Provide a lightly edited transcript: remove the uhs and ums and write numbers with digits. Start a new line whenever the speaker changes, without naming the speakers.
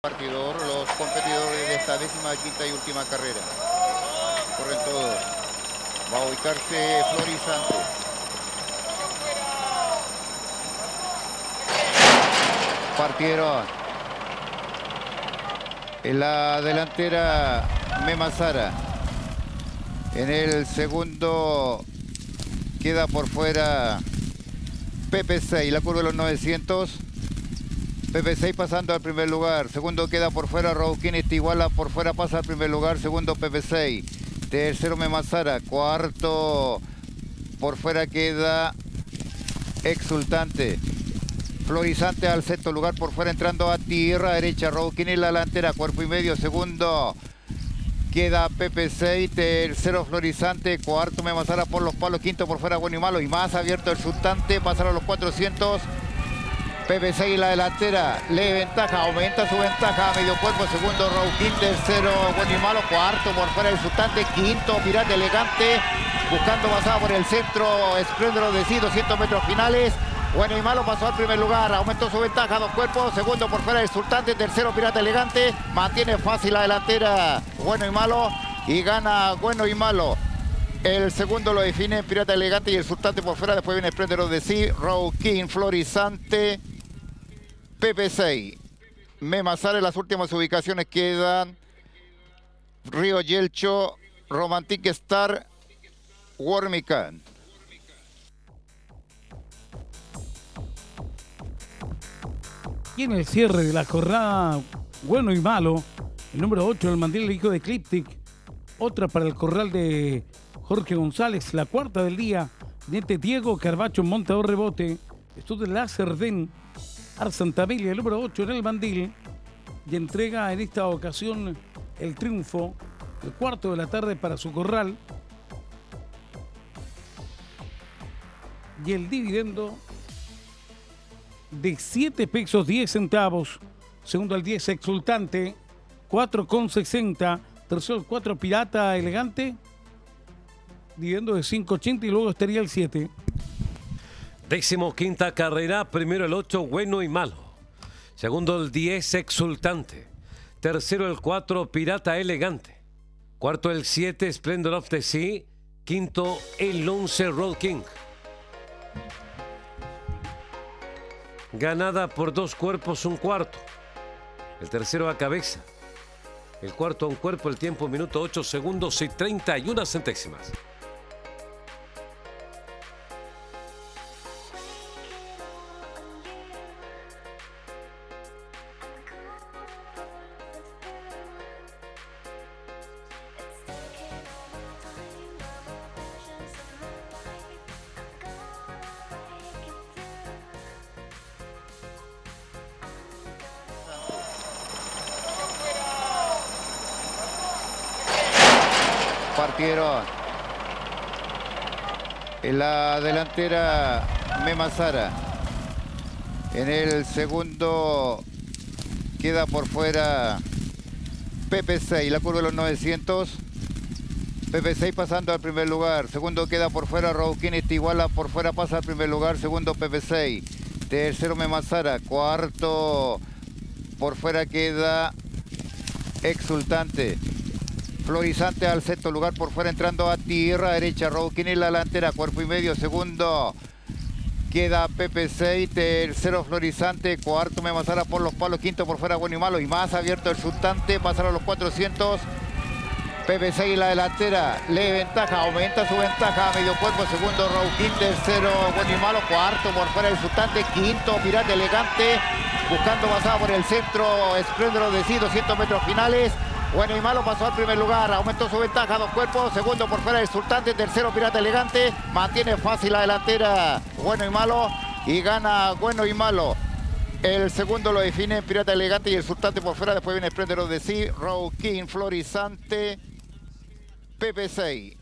Partidor, los competidores de esta 15ª y última carrera. Corren todos. Va a ubicarse Florizante. Partieron. En la delantera Mema Sara. En el segundo queda por fuera PP6, la curva de los 900. PP6 pasando al primer lugar. Segundo queda por fuera Rouquín, Iguala por fuera pasa al primer lugar. Segundo PP6. Tercero Mema Sara. Cuarto por fuera queda Exultante. Florizante al sexto lugar por fuera entrando a tierra derecha. Rouquín en la delantera, cuerpo y medio. Segundo queda PP6, tercero Florizante, cuarto Mema Sara por los palos, quinto por fuera Bueno y Malo y más abierto Exultante, pasaron los 400. PP6 en la delantera, le ventaja, aumenta su ventaja a medio cuerpo. Segundo Rouquín, tercero Bueno y Malo, cuarto por fuera Exultante, quinto Pirata Elegante, buscando pasada por el centro, Esplendor de sí, 200 metros finales. Bueno y Malo pasó al primer lugar, aumentó su ventaja, dos cuerpos. Segundo por fuera Exultante, tercero Pirata Elegante, mantiene fácil la delantera Bueno y Malo y gana Bueno y Malo. El segundo lo define Pirata Elegante y Exultante por fuera. Después viene Esplendor de sí, Rouquín, Florizante, PP6. Mema Sara. En las últimas ubicaciones quedan Río Yelcho, Romantic Star, Wormican.
Y en el cierre de la jornada Bueno y Malo, el número 8, el Mandil, el hijo de Ecliptic. Otra para el corral de Jorge González, la cuarta del día. Nete Diego Carbacho, montador rebote. Estudio de Lacerdén, Arzantamilla, el número 8 en el Mandil. Y entrega en esta ocasión el triunfo, el cuarto de la tarde para su corral. Y el dividendo de 7 pesos 10 centavos. Segundo al 10 Exultante, 4,60. Tercero el 4 Pirata Elegante, dividendo de 5,80 y luego estaría el 7.
15ª carrera, primero el 8 Bueno y Malo. Segundo el 10 Exultante. Tercero el 4 Pirata Elegante. Cuarto el 7 Splendor of the Sea. Quinto el 11 Rouquín. Ganada por 2 cuerpos, un cuarto. El tercero a cabeza. El cuarto a un cuerpo, el tiempo minuto 8 segundos y 31 centésimas.
Partieron. En la delantera Mema Sara. En el segundo queda por fuera PP6, la curva de los 900. PP6 pasando al primer lugar. Segundo queda por fuera Rouquín, Iguala por fuera pasa al primer lugar. Segundo PP6. Tercero Mema Sara. Cuarto por fuera queda Exultante. Florizante al sexto lugar por fuera entrando a tierra derecha. Rouquín en la delantera, cuerpo y medio. Segundo queda PP6, tercero Florizante, cuarto Mema Sara por los palos, quinto por fuera Bueno y Malo y más abierto Exultante, pasaron los 400. PP6 en la delantera, le ventaja, aumenta su ventaja a medio cuerpo. Segundo Rouquín, tercero Bueno y Malo, cuarto por fuera Exultante, quinto Pirata Elegante, buscando pasada por el centro, Esplendor de sí, 200 metros finales. Bueno y Malo pasó al primer lugar, aumentó su ventaja, 2 cuerpos. Segundo por fuera Exultante, tercero Pirata Elegante, mantiene fácil la delantera Bueno y Malo y gana Bueno y Malo. El segundo lo define Pirata Elegante y Exultante por fuera. Después viene Esplendor de sí, Rouquín, Florizante, PP6.